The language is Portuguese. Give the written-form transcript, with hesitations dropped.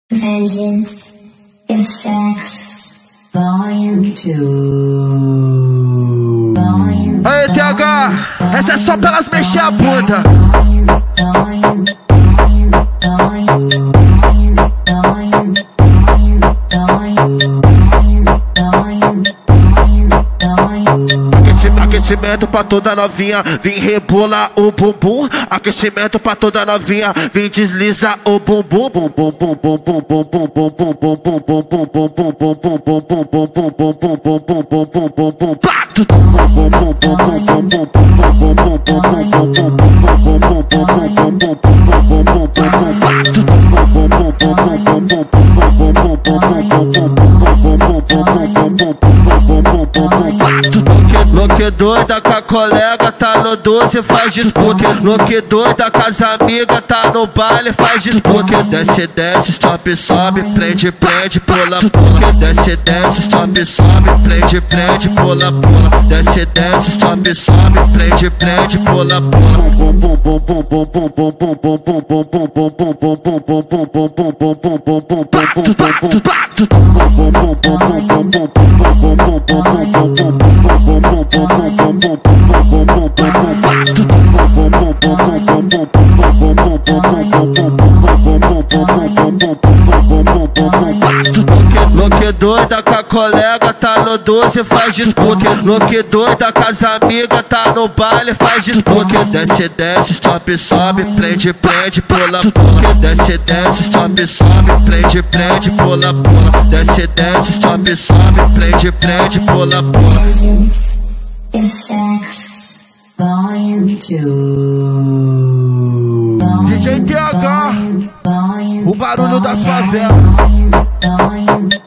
Vengeance is sex. Volume 2. Aê, TH, essa é só pelas mexer a bunda. Aquecimento pra toda novinha, vem rebolar o bumbum. Aquecimento pra toda novinha, vem deslizar o bumbum. Louque doida com a colega, tá no 12, faz disputa. Louque doida com as amigas, tá no baile, faz disputa. Desce, desce, sobe, sobe, prende, prende, pula, pula. Desce, desce, sobe, sobe, prende, prende, pula, pula. Desce, desce, sobe, sobe, prende, prende, pula, pula. Louque doida com a colega, tá no 12, faz disputa. Louque doida com as amigas, tá no baile, faz disputa. Desce, desce, sobe, sobe, prende, prende, pula, pula. Desce, desce, sobe, sobe, prende, prende, pula, pula. Desce, desce, sobe, sobe, prende, prende, pula, pula. Vengeance is sex. Volume 2. DJ TH, o barulho das favelas.